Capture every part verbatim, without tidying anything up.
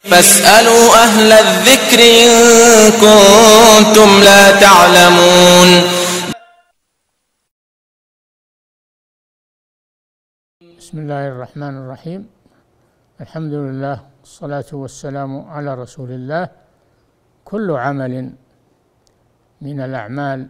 فاسألوا أهل الذكر إن كنتم لا تعلمون. بسم الله الرحمن الرحيم. الحمد لله والصلاة والسلام على رسول الله. كل عمل من الأعمال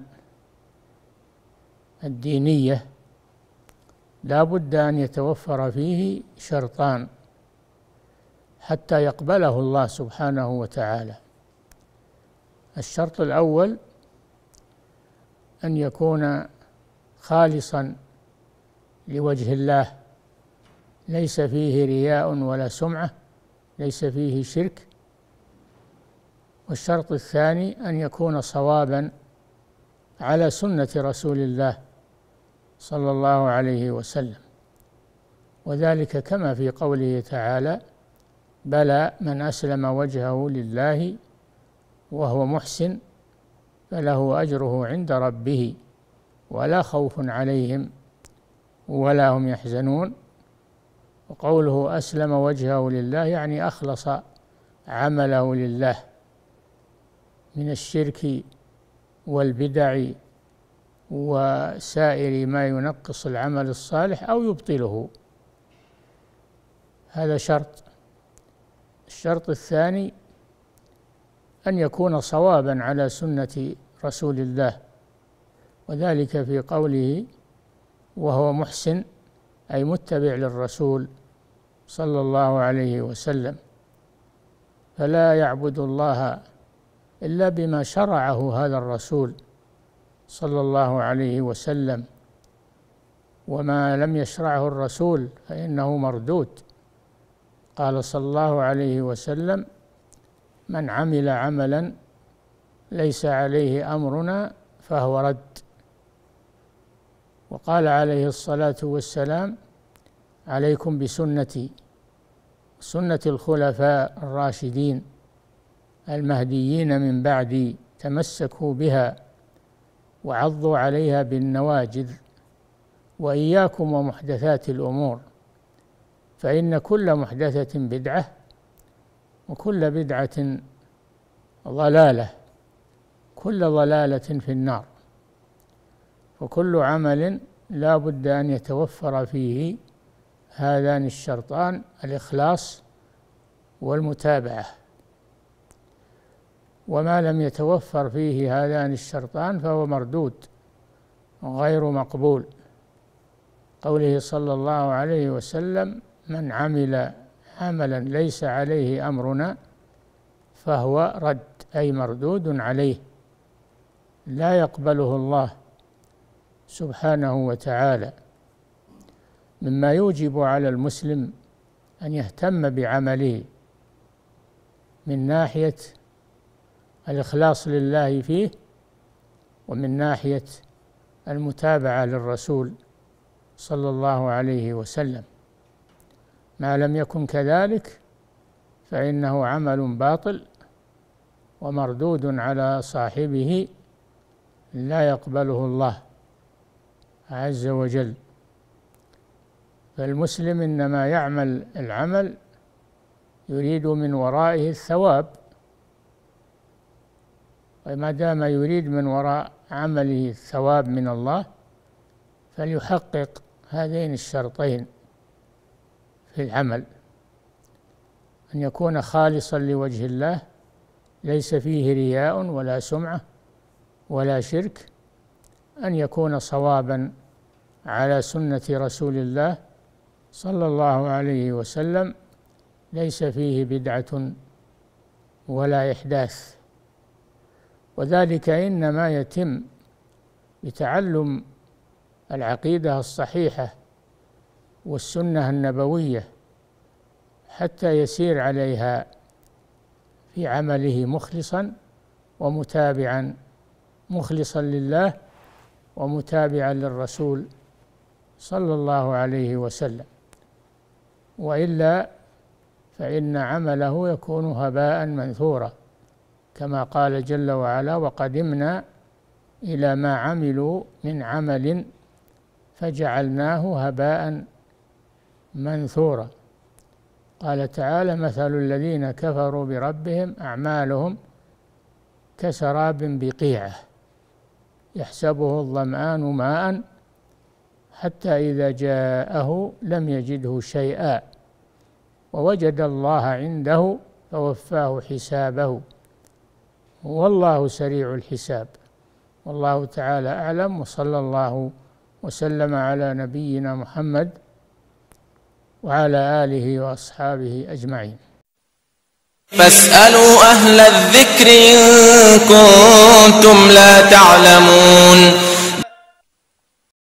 الدينية لا بد أن يتوفر فيه شرطان حتى يقبله الله سبحانه وتعالى. الشرط الأول أن يكون خالصا لوجه الله، ليس فيه رياء ولا سمعة، ليس فيه شرك. والشرط الثاني أن يكون صوابا على سنة رسول الله صلى الله عليه وسلم، وذلك كما في قوله تعالى: بلى من أسلم وجهه لله وهو محسن فله أجره عند ربه ولا خوف عليهم ولا هم يحزنون. وقوله أسلم وجهه لله يعني أخلص عمله لله من الشرك والبدع وسائر ما ينقص العمل الصالح أو يبطله. هذا شرط. الشرط الثاني أن يكون صوابا على سنة رسول الله، وذلك في قوله وهو محسن أي متبع للرسول صلى الله عليه وسلم، فلا يعبد الله إلا بما شرعه هذا الرسول صلى الله عليه وسلم، وما لم يشرعه الرسول فإنه مردود. قال صلى الله عليه وسلم: من عمل عملا ليس عليه أمرنا فهو رد. وقال عليه الصلاة والسلام: عليكم بسنتي سنة الخلفاء الراشدين المهديين من بعدي، تمسكوا بها وعضوا عليها بالنواجذ، وإياكم ومحدثات الأمور، فإن كل محدثة بدعة وكل بدعة ضلالة، كل ضلالة في النار. وكل عمل لا بد أن يتوفر فيه هذان الشرطان: الإخلاص والمتابعة. وما لم يتوفر فيه هذان الشرطان فهو مردود غير مقبول. قوله صلى الله عليه وسلم: من عمل عملا ليس عليه أمرنا فهو رد، أي مردود عليه، لا يقبله الله سبحانه وتعالى. مما يوجب على المسلم أن يهتم بعمله من ناحية الإخلاص لله فيه، ومن ناحية المتابعة للرسول صلى الله عليه وسلم. ما لم يكن كذلك فإنه عمل باطل ومردود على صاحبه، لا يقبله الله عز وجل. فالمسلم إنما يعمل العمل يريد من ورائه الثواب، وما دام يريد من وراء عمله الثواب من الله فليحقق هذين الشرطين في العمل: أن يكون خالصا لوجه الله، ليس فيه رياء ولا سمعة ولا شرك، أن يكون صوابا على سنة رسول الله صلى الله عليه وسلم، ليس فيه بدعة ولا إحداث. وذلك إنما يتم بتعلم العقيدة الصحيحة والسنة النبوية حتى يسير عليها في عمله مخلصا ومتابعا، مخلصا لله ومتابعا للرسول صلى الله عليه وسلم. وإلا فإن عمله يكون هباء منثورا، كما قال جل وعلا: وقدمنا إلى ما عملوا من عمل فجعلناه هباء منثورا. قال تعالى: مثل الذين كفروا بربهم أعمالهم كسراب بقيعة يحسبه الظمآن ماء حتى إذا جاءه لم يجده شيئا ووجد الله عنده فوفاه حسابه والله سريع الحساب. والله تعالى أعلم، وصلى الله وسلم على نبينا محمد وعلى آله وأصحابه أجمعين. فاسألوا أهل الذكر إن كنتم لا تعلمون.